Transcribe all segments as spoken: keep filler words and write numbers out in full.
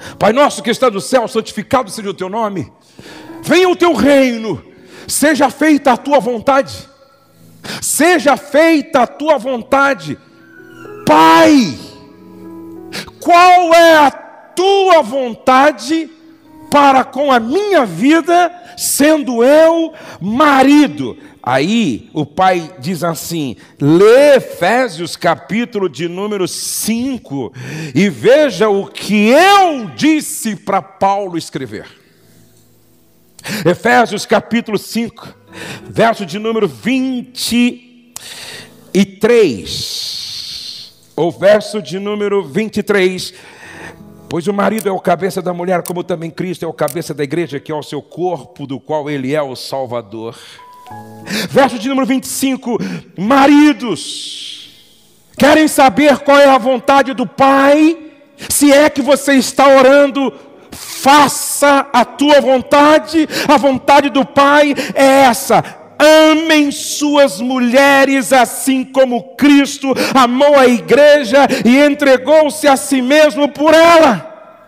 Pai nosso que está no céu, santificado seja o teu nome. Venha o teu reino, seja feita a tua vontade. Seja feita a tua vontade. Pai, qual é a tua vontade para com a minha vida, sendo eu marido? Aí o pai diz assim, lê Efésios capítulo de número cinco e veja o que eu disse para Paulo escrever. Efésios capítulo cinco, verso de número vinte e três, ou verso de número vinte e três. Pois o marido é o cabeça da mulher, como também Cristo é o cabeça da igreja, que é o seu corpo, do qual ele é o Salvador. Verso de número vinte e cinco, maridos, querem saber qual é a vontade do Pai? Se é que você está orando, faça a tua vontade. A vontade do Pai é essa: amem suas mulheres assim como Cristo amou a igreja e entregou-se a si mesmo por ela.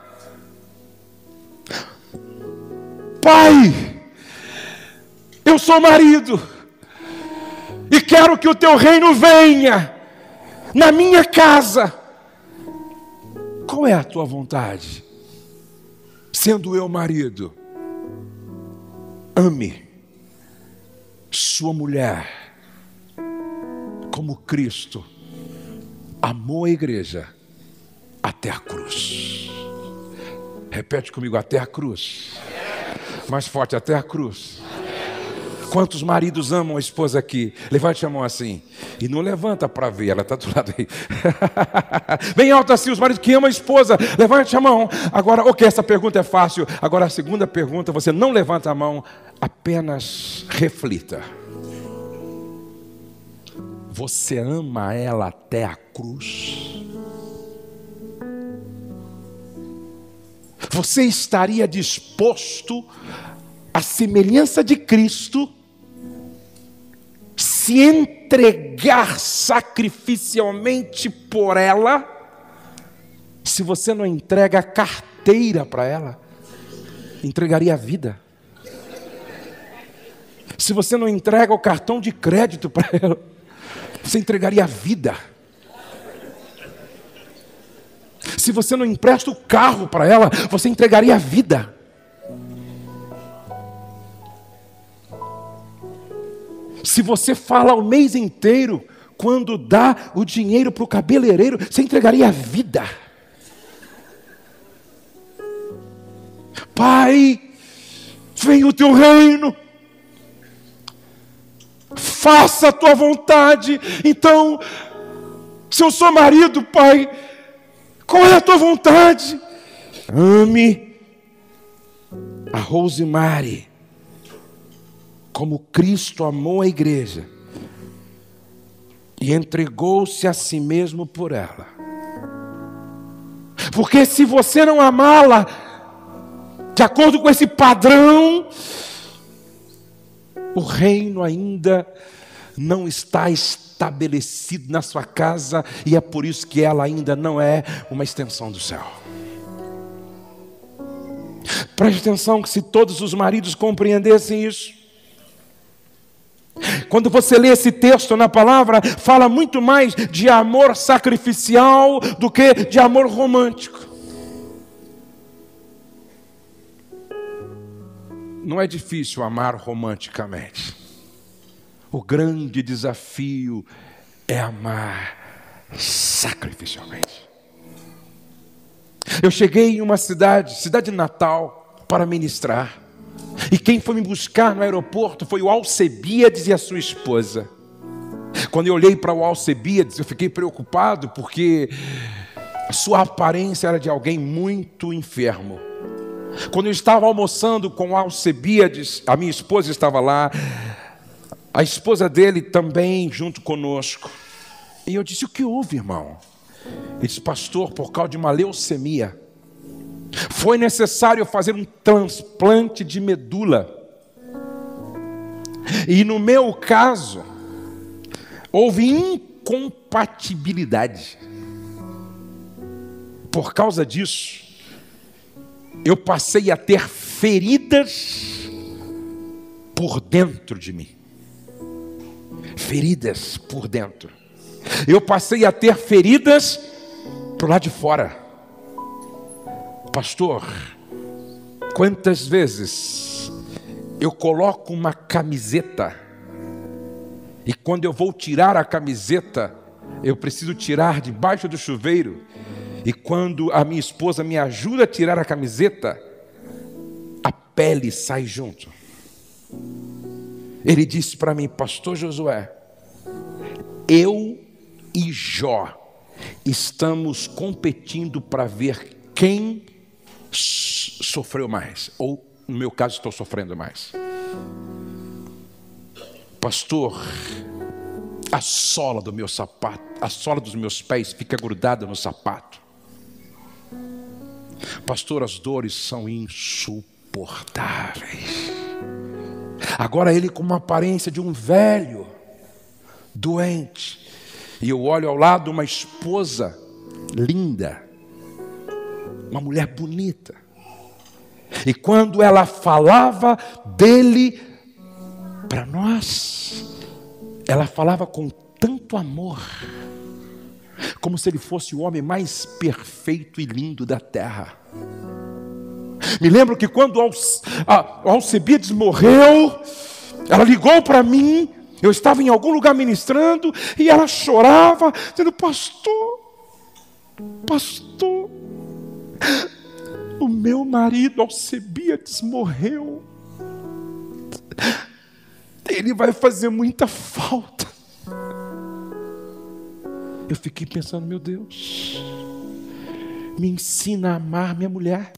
Pai, eu sou marido e quero que o teu reino venha na minha casa. Qual é a tua vontade? Sendo eu marido, ame sua mulher como Cristo amou a igreja até a cruz. Repete comigo, até a cruz. Mais forte, até a cruz. Quantos maridos amam a esposa aqui? Levante a mão assim. E não levanta para ver, ela está do lado aí. Bem alto assim, os maridos que amam a esposa. Levante a mão. Agora, ok, essa pergunta é fácil. Agora a segunda pergunta, você não levanta a mão, apenas reflita. Você ama ela até a cruz? Você estaria disposto, à semelhança de Cristo, se entregar sacrificialmente por ela? Se você não entrega a carteira para ela, entregaria a vida. Se você não entrega o cartão de crédito para ela, você entregaria a vida. Se você não empresta o carro para ela, você entregaria a vida. Se você fala o mês inteiro, quando dá o dinheiro para o cabeleireiro, você entregaria a vida. Pai, venha o teu reino, faça a tua vontade. Então, se eu sou marido, Pai, qual é a tua vontade? Ame a Rosemary como Cristo amou a igreja e entregou-se a si mesmo por ela. Porque se você não amá-la de acordo com esse padrão, o reino ainda não está estabelecido na sua casa, e é por isso que ela ainda não é uma extensão do céu. Preste atenção, que se todos os maridos compreendessem isso, quando você lê esse texto na palavra, fala muito mais de amor sacrificial do que de amor romântico. Não é difícil amar romanticamente. O grande desafio é amar sacrificialmente. Eu cheguei em uma cidade, cidade natal, para ministrar. E quem foi me buscar no aeroporto foi o Alcebiades e a sua esposa. Quando eu olhei para o Alcebiades, eu fiquei preocupado, porque a sua aparência era de alguém muito enfermo. Quando eu estava almoçando com o Alcebiades, a minha esposa estava lá, a esposa dele também junto conosco. E eu disse: o que houve, irmão? Ele disse: pastor, por causa de uma leucemia, foi necessário fazer um transplante de medula. E no meu caso, houve incompatibilidade. Por causa disso, eu passei a ter feridas por dentro de mim. Feridas por dentro. Eu passei a ter feridas pro lado de fora. Pastor, quantas vezes eu coloco uma camiseta e quando eu vou tirar a camiseta, eu preciso tirar debaixo do chuveiro, e quando a minha esposa me ajuda a tirar a camiseta, a pele sai junto. Ele disse para mim: pastor Josué, eu e Jó estamos competindo para ver quem sofreu mais, ou no meu caso estou sofrendo mais. Pastor, a sola do meu sapato, a sola dos meus pés fica grudada no sapato. Pastor, as dores são insuportáveis. Agora ele com uma aparência de um velho doente, e eu olho ao lado uma esposa linda, uma mulher bonita, e quando ela falava dele para nós, ela falava com tanto amor, como se ele fosse o homem mais perfeito e lindo da terra. Me lembro que quando Alcebiades morreu, ela ligou para mim, eu estava em algum lugar ministrando, e ela chorava, dizendo: pastor, pastor, o meu marido Alcebiades morreu, ele vai fazer muita falta. Eu fiquei pensando: meu Deus, me ensina a amar minha mulher,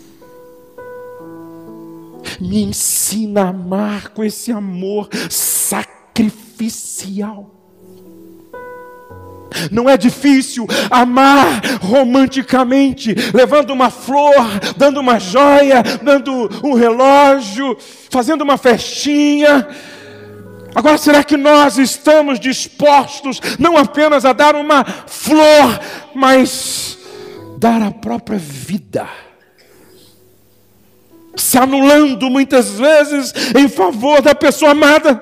me ensina a amar com esse amor sacrificial. Não é difícil amar romanticamente, levando uma flor, dando uma joia, dando um relógio, fazendo uma festinha. Agora, será que nós estamos dispostos não apenas a dar uma flor, mas dar a própria vida, se anulando muitas vezes em favor da pessoa amada?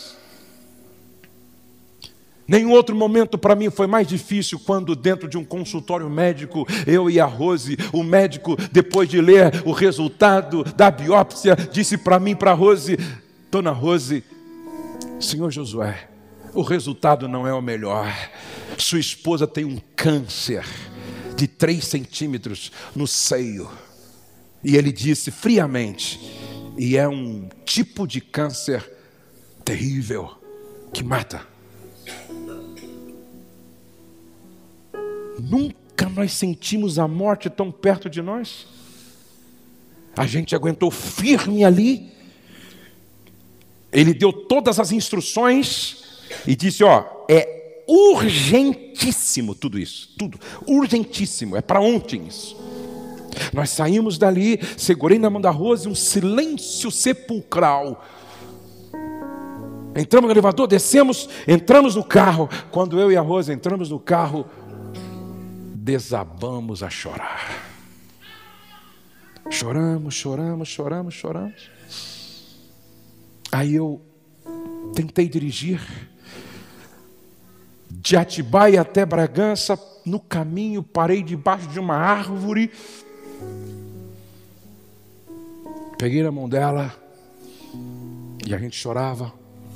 Nenhum outro momento para mim foi mais difícil quando dentro de um consultório médico, eu e a Rose, o médico, depois de ler o resultado da biópsia, disse para mim, para a Rose: dona Rose, senhor Josué, o resultado não é o melhor. Sua esposa tem um câncer de três centímetros no seio. E ele disse friamente: e é um tipo de câncer terrível, que mata. Nunca nós sentimos a morte tão perto de nós. A gente aguentou firme ali. Ele deu todas as instruções e disse: ó, é urgentíssimo tudo isso, tudo, urgentíssimo, é para ontem isso. Nós saímos dali, segurei na mão da Rose, um silêncio sepulcral. Entramos no elevador, descemos, entramos no carro. Quando eu e a Rose entramos no carro, desabamos a chorar. Choramos, choramos, choramos, choramos. Aí eu tentei dirigir de Atibaia até Bragança. No caminho parei debaixo de uma árvore, peguei na mão dela e a gente chorava.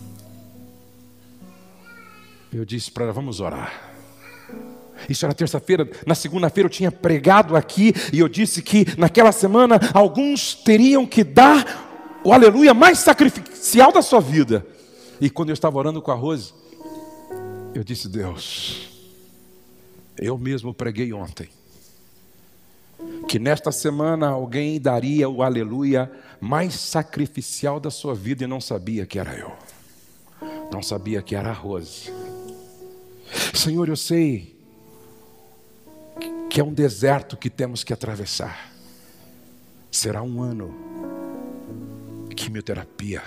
Eu disse para ela: vamos orar. Isso era terça-feira. Na segunda-feira eu tinha pregado aqui e eu disse que naquela semana alguns teriam que dar o aleluia mais sacrificial da sua vida. E quando eu estava orando com a Rose, eu disse: Deus, eu mesmo preguei ontem que nesta semana alguém daria o aleluia mais sacrificial da sua vida, e não sabia que era eu, não sabia que era a Rose. Senhor, eu sei que é um deserto que temos que atravessar. Será um ano, quimioterapia,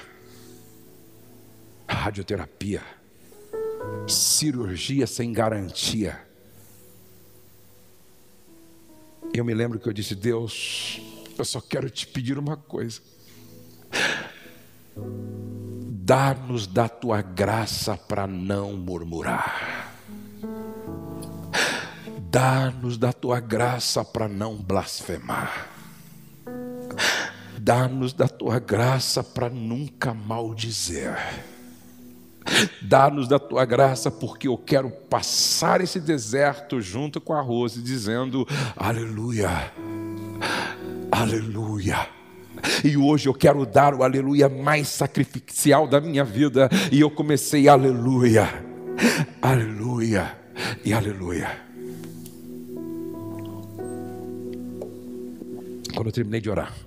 radioterapia, cirurgia sem garantia. Eu me lembro que eu disse: Deus, eu só quero te pedir uma coisa: dá-nos da tua graça para não murmurar. Dá-nos da tua graça para não blasfemar. Dá-nos da tua graça para nunca maldizer. Dá-nos da tua graça, porque eu quero passar esse deserto junto com a Rose, dizendo aleluia, aleluia. E hoje eu quero dar o aleluia mais sacrificial da minha vida. E eu comecei aleluia, aleluia e aleluia. Quando eu terminei de orar,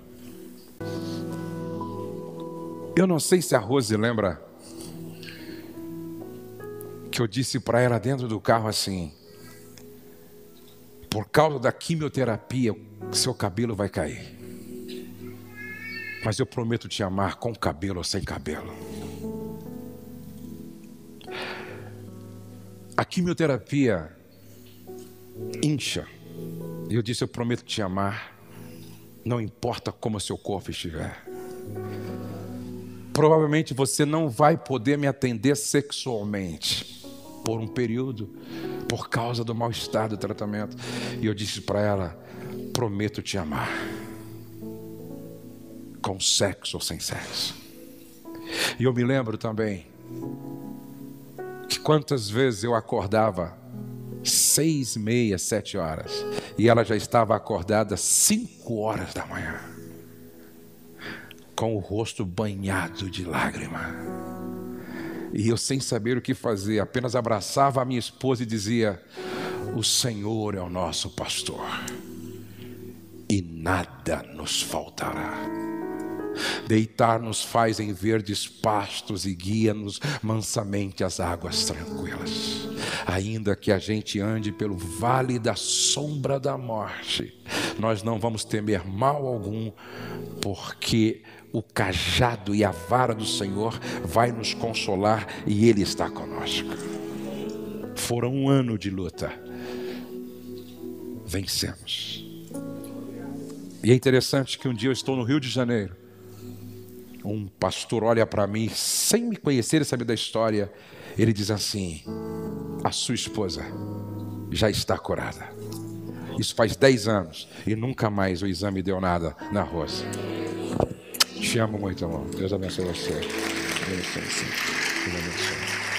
eu não sei se a Rose lembra que eu disse para ela dentro do carro assim: por causa da quimioterapia, seu cabelo vai cair. Mas eu prometo te amar com cabelo ou sem cabelo. A quimioterapia incha. E eu disse: eu prometo te amar, não importa como o seu corpo estiver. Provavelmente você não vai poder me atender sexualmente por um período, por causa do mal-estar do tratamento. E eu disse para ela: prometo te amar, com sexo ou sem sexo. E eu me lembro também que quantas vezes eu acordava seis, meia, sete horas, e ela já estava acordada cinco horas da manhã, com o rosto banhado de lágrima. E eu, sem saber o que fazer, apenas abraçava a minha esposa e dizia: o Senhor é o nosso pastor e nada nos faltará. Deitar-nos faz em verdes pastos e guia-nos mansamente às águas tranquilas. Ainda que a gente ande pelo vale da sombra da morte, nós não vamos temer mal algum, porque o cajado e a vara do Senhor vai nos consolar e Ele está conosco. Foram um ano de luta, vencemos. E é interessante que um dia eu estou no Rio de Janeiro, um pastor olha para mim, sem me conhecer e saber da história, ele diz assim: a sua esposa já está curada. Isso faz dez anos e nunca mais o exame deu nada na Rose. Te amo muito, irmão. Deus abençoe você. Deus abençoe. Deus abençoe.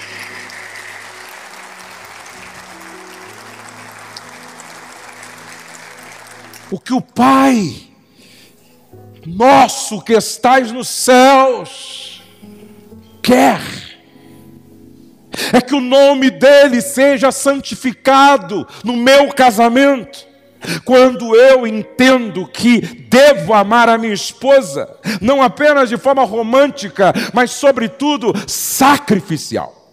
O que o Pai nosso que estais nos céus quer é que o nome dele seja santificado no meu casamento. Quando eu entendo que devo amar a minha esposa, não apenas de forma romântica, mas sobretudo sacrificial.